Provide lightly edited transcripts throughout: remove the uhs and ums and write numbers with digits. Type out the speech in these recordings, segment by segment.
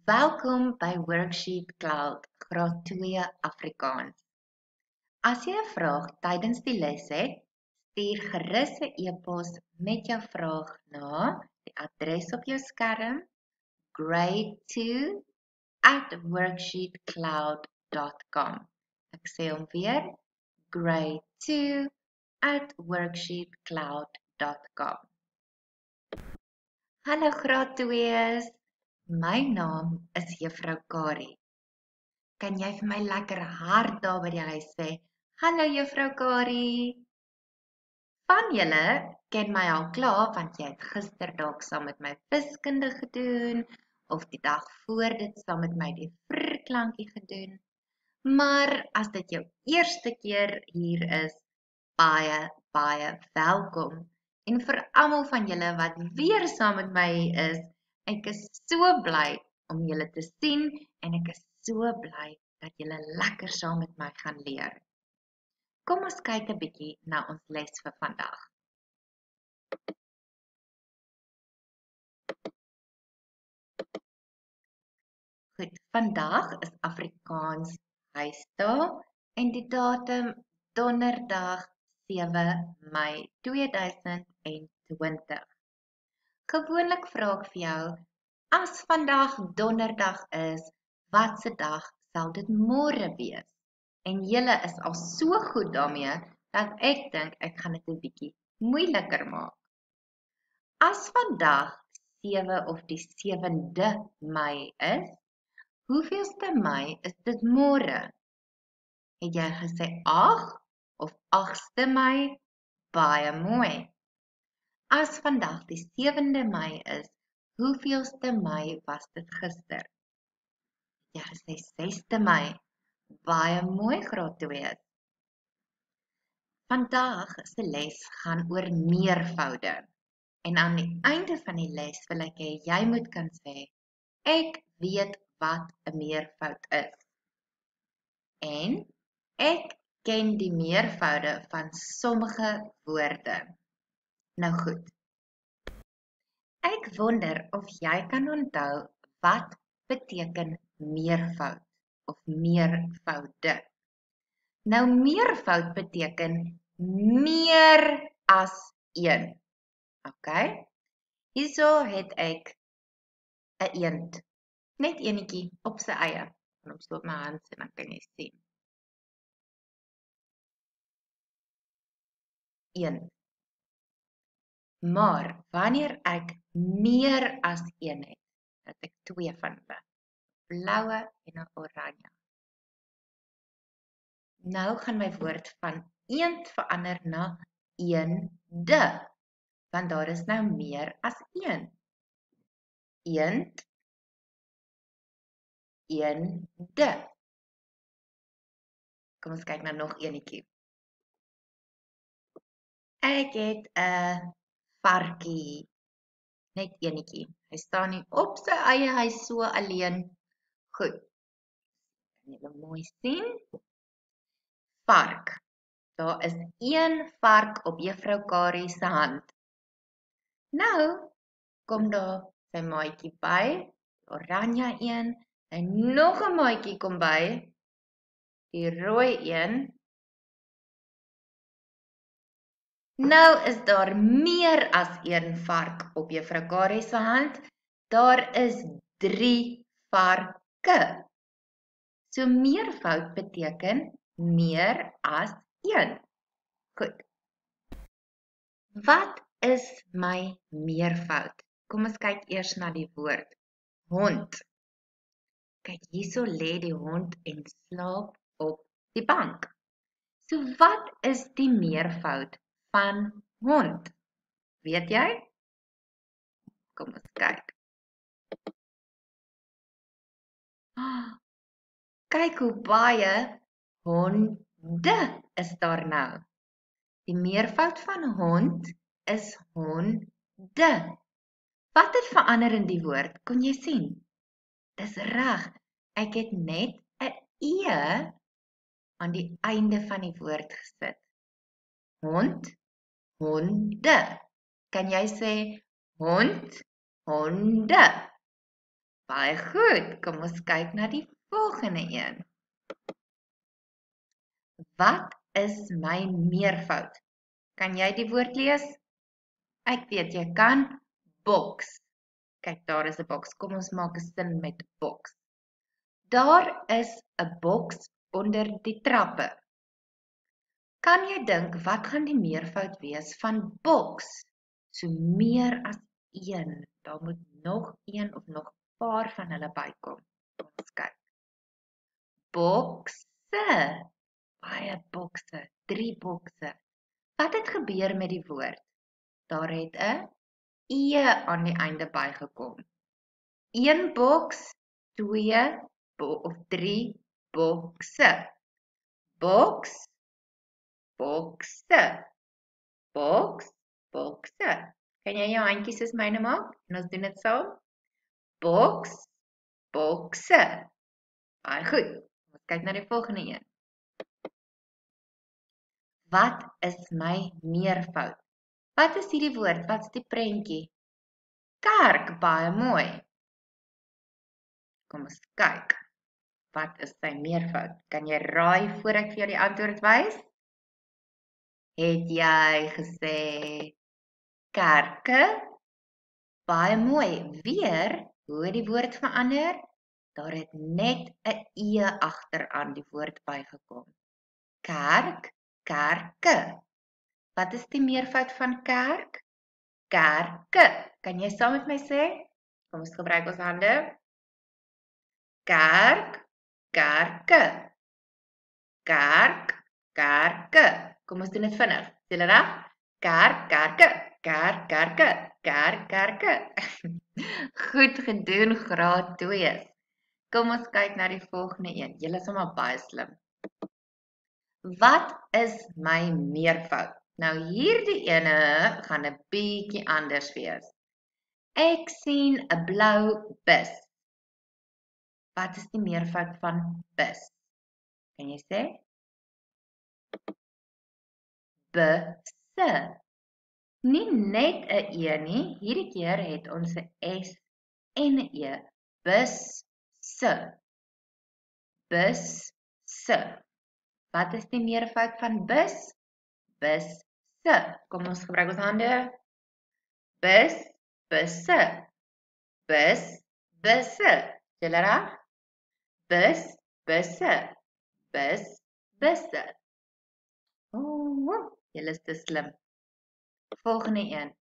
Welkom by WorksheetCloud, Graad 2 Afrikaans. As jy 'n vraag tydens die les het, stuur gerus 'n e-pos met jou vraag na die adres op jou skerm grade2@worksheetcloud.com. Ek sê hom weer, grade2@worksheetcloud.com. Hallo Graad 2's. My naam is Juffrou Kari. Kan jy vir my lekker hard daar by die huis sê, hallo Juffrou Kari? Van julle ken my al klaar, want jy het gister dalk saam met my wiskunde gedoen, of die dag voor dit saam met my die vrklankie gedoen. Maar as dit jou eerste keer hier is, baie welkom. En vir almal van julle wat weer saam met my is, ek is so bly om julle te sien en ek is so bly dat julle lekker saam met my gaan leer. Kom ons kyk 'n bietjie na ons les vir vandag. Goed, vandag is Afrikaans huisdag en die datum donderdag 7 Mei 2020. Gewoonlik vra ek vir jou, as vandag donderdag is, watse dag sal dit môre wees? En julle is al so goed daarmee, dat ek dink ek gaan dit 'n bietjie moeiliker maak. As vandag 7 of die 7de Mei is, hoeveelste Mei is dit môre? Het jy gesê 8 of 8ste Mei? Baie mooi. As vandag die 7de Mei is, hoeveelste Mei was dit gister? Jy gesê 6de Mei. Baie mooi Graad 2. Vandag se les gaan oor meervoude. En aan die einde van die les wil ek hê jy moet kan sê, ek weet wat 'n meervoud is. En ek ken die meervoude van sommige woorde. Nou goed. Ek wonder of jy kan onthou wat beteken meervoud of meervoude. Nou meervoud beteken meer as een. Okay? Hierso het ek 'n eend. Net enetjie op sy eie. Ek kan hom so op my hand sit, dan kan jy sien. Een. Maar wanneer ek meer as een het, dat ek 2 van hulle, blaue en 'n oranje. Nou gaan my woord van eend verander na eende, want daar is nou meer as een. Eend, eende. Kom ons kyk na nog enetjie. Ek het 'n varkie. Net enetjie. Hy staan nie op sy eie, hy is so alleen. Goed. Kan julle mooi sien? Vark. Daar is een vark op Juffrou Kari se hand. Nou kom daar sy maatjie by, oranje een, en nog 'n maatjie kom by, die rooi een. Nou is daar meer as een vark op Juffrou Kari se hand. Daar is 3 varke. So meervoud beteken meer as een. Goed. Wat is my meervoud? Kom ons kyk eers na die woord hond. Kyk, hierso lê die hond en slaap op die bank. So wat is die meervoud van hond? Weet jy? Kom ons kyk. Kyk hoe baie honde is daar nou. Die meervoud van hond is honde. Wat het verander in die woord? Kon jy sien? Dis reg. Ek het net 'n e aan die einde van die woord gesit. Hond, honde. Kan jy sê hond, honde? Baie goed, kom ons kyk na die volgende een. Wat is my meervoud? Kan jy die woord lees? Ek weet jy kan. Boks. Kyk, daar is 'n boks. Kom ons maak 'n sin met boks. Daar is 'n boks onder die trappe. Kan jy dink wat gaan die meervoud wees van boks? So meer as een. Daar moet nog een of nog 'n paar van hulle bykom. Kom ons kyk. Bokse. Baie bokse. 3 bokse. Wat het gebeur met die woord? Daar het 'n e aan die einde bygekom. 1 boks, 2 of 3 bokse. Boks, bokse. Boks, bokse. Kan jy jou handjies soos myne maak? En ons doen dit saam. Boks, bokse. Baie goed. Ons kyk na die volgende een. Wat is my meervoud? Wat is hierdie woord? Wat is die prentjie? Kerk, baie mooi. Kom ons kyk. Wat is sy meervoud? Kan jy raai voor ek vir jou die antwoord wys? Het jy gesê kerke? Baie mooi. Weer, hoe het die woord verander? Daar het net 'n e agteraan die woord bygekom. Kerk, kerke. Wat is die meervoud van kerk? Kerke. Kan jy saam met my sê? Kom ons gebruik ons hande. Kerk, kerke. Kerk, kerke. Kom ons doen dit vinnig. Sê julle reg? Kerk, kerke. Kerk, kerke. Kerk, kerke. Goed gedoen, graad 2. Kom ons kyk na die volgende een. Julle is almal baie slim. Wat is my meervoud? Nou hierdie ene gaan 'n bietjie anders wees. Ek sien 'n blou bus. Wat is die meervoud van bus? Kan jy sê? Busse. Nie net 'n e nie, hierdie keer het ons 'n s en 'n e. Busse. Busse. Wat is die meervoud van bus? Busse. Kom ons gebruik ons hande. Bus, busse. Bus, busse. Julle reg? Bus, busse. Bus, busse. Julle is te slim. Volgende een.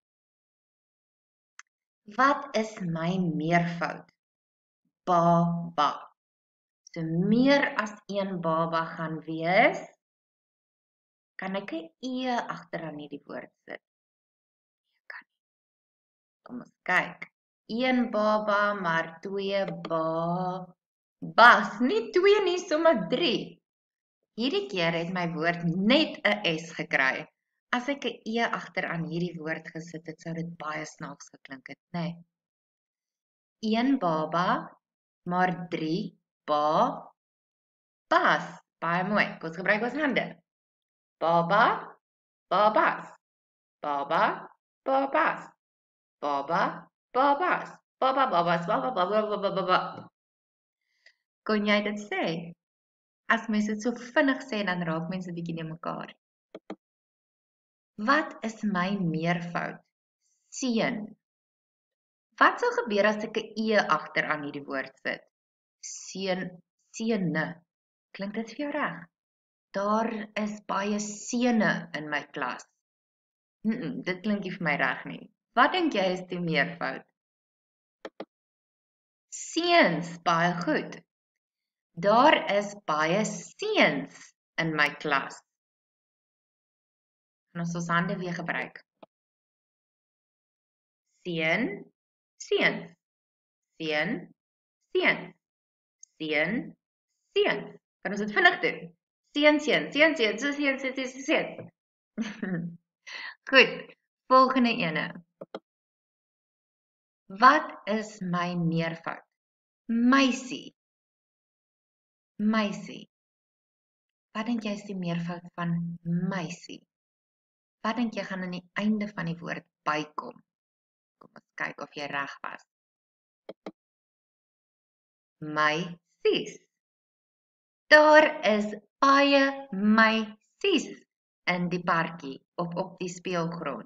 Wat is my meervoud? Baba. So meer as een baba gaan wees. Kan ek 'n e agteraan hierdie woord sit? Nee, kan nie. Kom ons kyk. 1 baba, maar 2 babas. Nie 2 nie, sommer 3. Hierdie keer het my woord net 'n s gekry. As ek 'n e agteraan hierdie woord gesit het, sou dit baie snaaks geklink het, né? 1 baba, maar 3 babas. Baie mooi. Kom ons gebruik ons hande. Baba, babas. Baba, babas. Baba, babas. Baba, babas. Baba, baba, baba, baba. Kon jy dit sê? As mense dit so vinnig sê, dan raak mense bietjie in mekaar. Wat is my meervoud? Seun. Wat sal gebeur as ek 'n e agteraan hierdie woord sit? Seun, seune. Klink dit vir jou reg? Daar is baie seune in my klas. Dit klink nie vir my reg nie. Wat dink jy is die meervoud? Seuns, baie goed. Daar is baie seuns in my klas. Gaan ons hande weer gebruik. Seun, seuns. Seun, seuns. Seun, seuns. Kan ons dit vinnig doen? Seun, seun, seun, seun, seun, seun, seun. Goed, volgende ene. Wat is my meervoud? Meisie. Meisie. Wat dink jy is die meervoud van meisie? Wat dink jy gaan aan die einde van die woord bykom? Kom ons kyk of jy reg was. meisies. Daar is baie meisies in die parkie of op die speelgrond.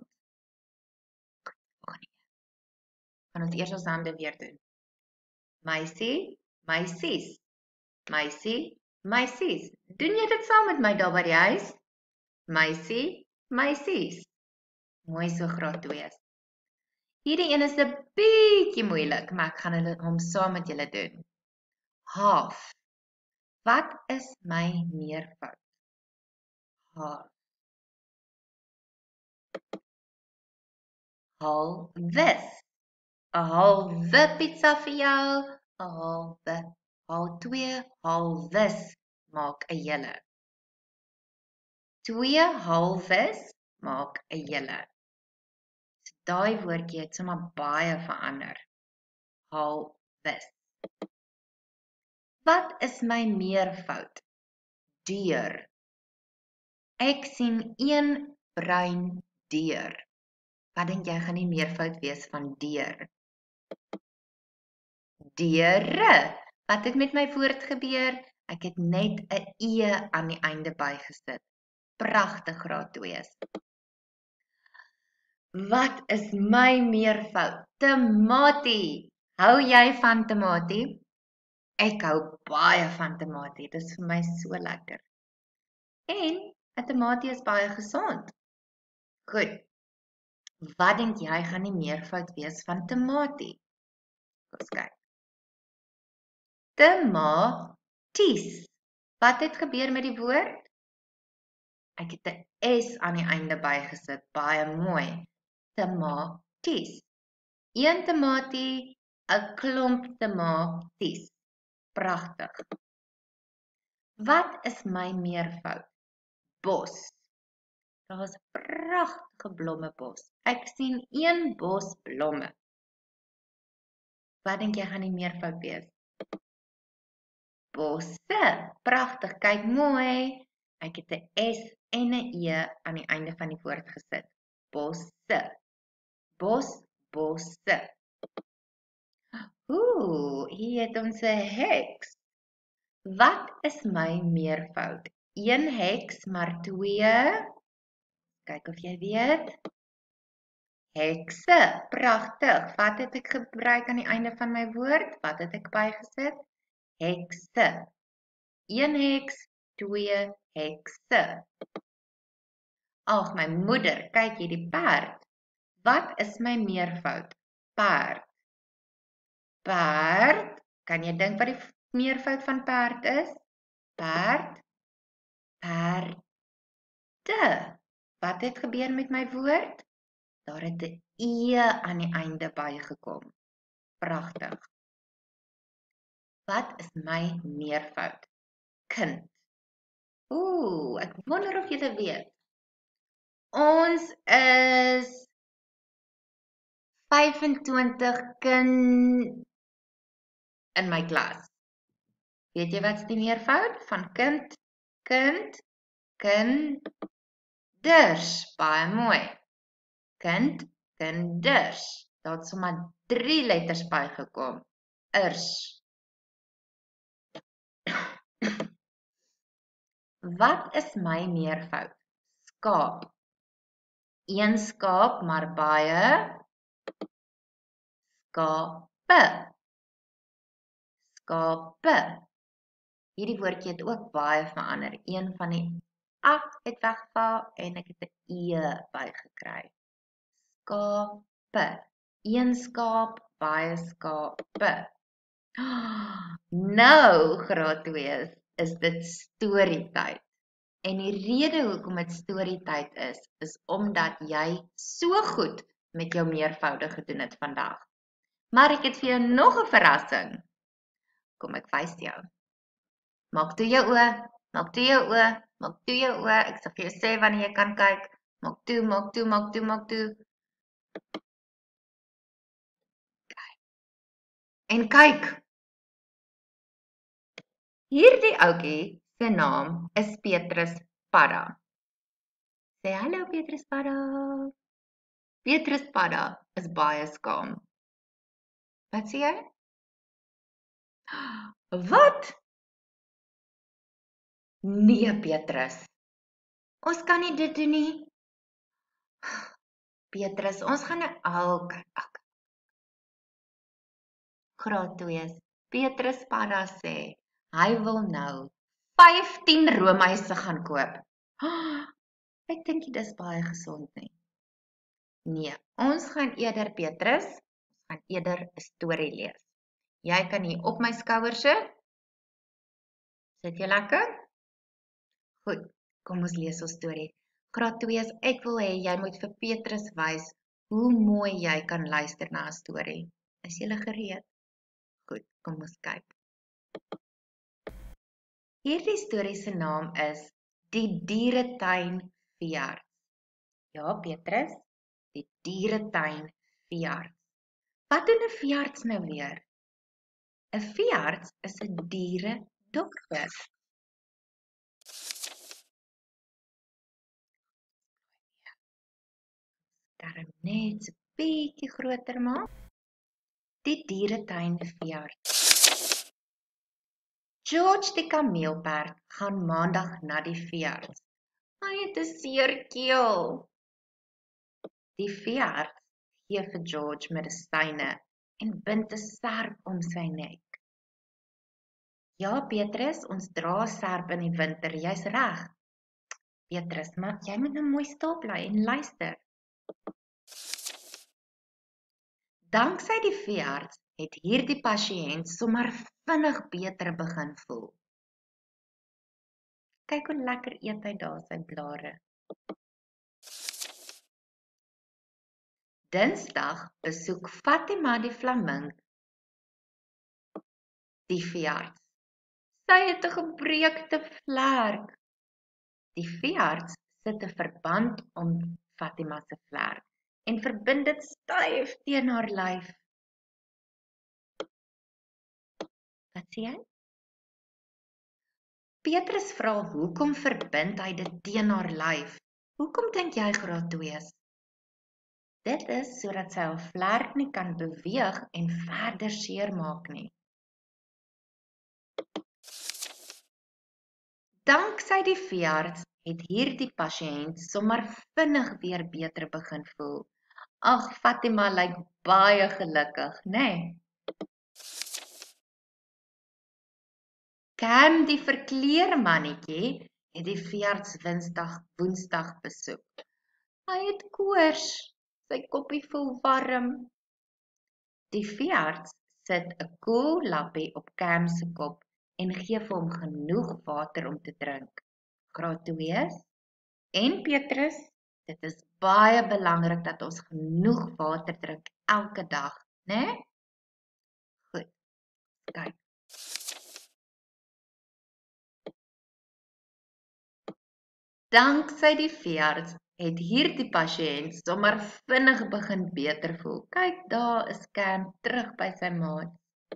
Gaan ons eers ons hande weer doen. Meisie, meisies. Meisie, meisies. Doen jy dit saam met my daar by die huis? Meisie, meisies. Mooi so graad 2. Hierdie een is 'n bietjie moeilik, maar ek gaan hom saam met julle doen. Half. Wat is my meervoud? Half. Halwes. 'n Halwe pizza vir jou, 'n halwe, haal 2 halwes maak 'n hele. 2 halwes maak 'n hele. So daai woordjie het sommer baie verander. Halwes. Wat is my meervoud? Deur. Ek sien een bruin deur. Wat dink jy gaan die meervoud wees van deur? Deure. Wat het met my woord gebeur? Ek het net 'n e aan die einde bygesit. Pragtig graad 2. Wat is my meervoud? Tamatie. Hou jy van tamatie? Ek hou baie van tamatie. Dit is vir my so lekker. En 'n tamatie is baie gesond. Goed. Wat dink jy gaan die meervoud wees van tamatie? Kom ons kyk. Tamaties. Wat het gebeur met die woord? Ek het 'n S aan die einde bygesit. Baie mooi. Tamaties. Een tamatie, 'n klomp tamaties. Pragtig. Wat is my meervoud? Bos. Daar is 'n pragtige blommebos. Ek sien een bos blomme. Wat dink jy gaan die meervoud wees? Bosse. Pragtig, kyk mooi. Ek het 'n S en 'n E aan die einde van die woord gesit. Bosse. Bos, bosse. Hier het ons 'n heks. Wat is my meervoud? 1 heks maar 2. Kyk of jy weet. Hekse. Pragtig. Wat het ek gebruik aan die einde van my woord? Wat het ek bygesit? Hekse. 1 heks, 2 hekse. Ag, my moeder, kyk hier die perd. Wat is my meervoud? Perd. Perd. Kan jy dink wat die meervoud van perd is? Perd. Perde. Wat het gebeur met my woord? Daar het 'n E aan die einde bygekom. Pragtig. Wat is my meervoud? Kind. Ek wonder of julle weet. Ons is 25 kind in my klas. Weet jy wat is die meervoud van kind? Kind. Kinders. Baie mooi. Kind. Kinders. Daar het sommer 3 letters bygekom. Irs. Wat is my meervoud? Skaap. 1 skaap, maar baie skape. Skape. Hierdie woordjie het ook baie verander. Een van die A het weggeval en ek het 'n E bygekry. Skape. 1 skaap, baie skape. Nou, graad 2 is dit storietyd. En die rede hoekom dit storietyd is omdat jy so goed met jou meervoude gedoen het vandag. Maar ek het vir jou nog 'n verrassing. Kom ek wys jou. Maak toe jou oë, maak toe jou oë, maak toe jou oë. Ek sal vir jou sê wanneer jy kan kyk. Maak toe, maak toe, maak toe, maak toe. En kyk. Hierdie ouetjie se naam is Petrus Padda. Sê hallo Petrus Padda. Petrus Padda is baie skaam. Wat sê jy? Wat? Nee, Petrus. Ons kan nie dit doen nie. Petrus, ons gaan nou Graad 2. Petrus Padda sê, hy wil nou 15 roomhuise gaan koop. Ek dink dis baie gesond nie. Nee, ons gaan eerder Petrus, ons gaan eerder 'n storie lees. Jy kan hier op my skouers sit. Sit jy lekker? Goed, kom ons lees ons storie. Graad 2, ek wil hê jy moet vir Petrus wys hoe mooi jy kan luister na 'n storie. Is jy gereed? Goed, kom ons kyk. Hierdie storie se naam is Die Dieretuin Veearts. Ja, Petrus, die Dieretuin Veearts. Wat doen 'n veearts nou weer? 'n Veearts is 'n dieredokter. Darm net 'n bietjie groter maak. Die Dieretuin Veearts. George die kameelperd gaan maandag na die veearts. Hy het 'n seer keel. Die veearts gee vir George medisyne en bind 'n serp om sy nek. Ja, Petrus, ons dra serp in die winter, jy's reg. Petrus, maar jy moet nou mooi stil bly en luister. Danksy die veearts het hierdie pasiënt sommer vinnig beter begin voel. Kyk hoe lekker eet hy daar sy blare. Dinsdag besoek Fatima die flaming die veearts. Sy het 'n gebreekte vlerk. Die veearts sit 'n verband om Fatima se vlerk en verbind dit styf teen haar lyf. Wat sê jy? Petrus vra hoekom verbind hy dit teen haar lyf? Hoekom dink jy, Graad 2? Dit is sodat sy haar vlerk nie kan beweeg en verder seermaak nie. Danksy die veearts het hierdie pasiënt sommer vinnig weer beter begin voel. Ag, Fatima lyk baie gelukkig, né? Cam die verkleermannetjie het die veearts Woensdag besoek. Hy het koors, sy koppie voel warm. Die veearts sit 'n koel lappie op Cam se kop en gee vir hom genoeg water om te drink. Graad 2 en Petrus, dit is baie belangrik dat ons genoeg water drink elke dag, né? Goed, kyk. Danksy die veearts het hierdie pasiënt sommer vinnig begin beter voel. Kyk, daar is Cam terug by sy maat.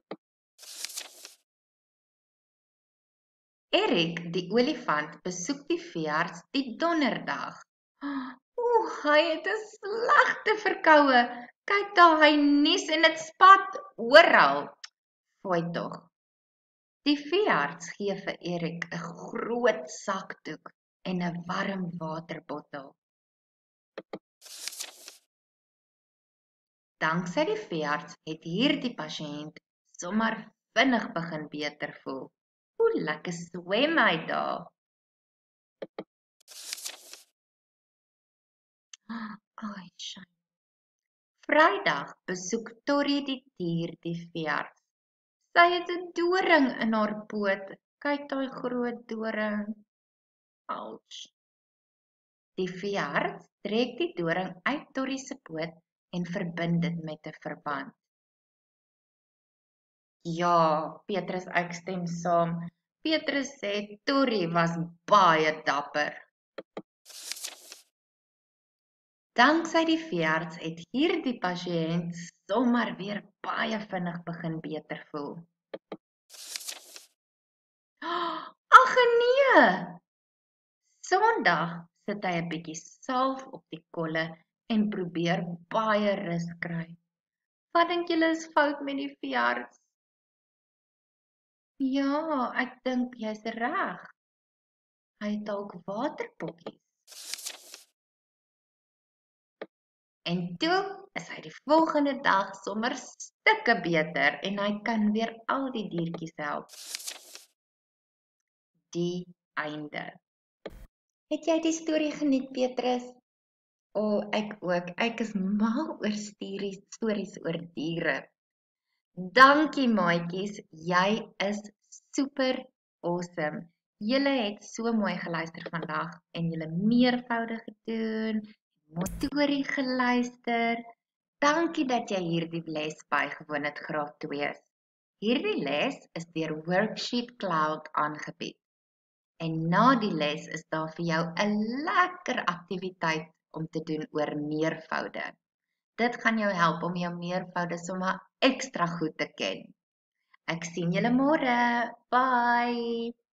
Erik, die olifant, besoek die veearts die donderdag. Hy het 'n slegte verkoue. Kyk daar, hy nies en dit spat oral. Fooi tog. Die veearts gee vir Erik 'n groot sakdoek en 'n warm waterbottel. Danksy die veearts het hierdie pasiënt sommer vinnig begin beter voel. Hoe lekker swem hy daar. Ai, shame. Vrydag besoek Torrie die dier die veearts. Sy het 'n doring in haar poot. Kyk daai groot doring. Ouch. Die veearts trek die doring uit Torrie se poot en verbind dit met 'n verband. Ja, Petrus, ek stem saam. Petrus sê Torrie was baie dapper. Danksy die veearts het hierdie pasiënt sommer weer baie vinnig begin beter voel. Ag nee! Sondag sit hy 'n bietjie salf op die kolle en probeer baie rus kry. Wat dink julle is fout met die veearts? Ja, ek dink jy's reg. Hy het dalk waterpotjies. En toe is hy die volgende dag sommer stukke beter en hy kan weer al die diertjies help. Die einde. Het jy die storie geniet, Petrus? Ek ook. Ek is mal oor stories oor diere. Dankie maatjies, jy is super awesome. Julle het so mooi geluister vandag en julle meervoude gedoen, storie geluister. Dankie dat jy hierdie les bygewoon het, graad 2. Hierdie les is deur WorksheetCloud aangebied. En na die les is daar vir jou 'n lekker aktiwiteit om te doen oor meervoude. Dit gaan jou help om jou meervoude sommer ekstra goed te ken. Ek sien julle môre. Bye.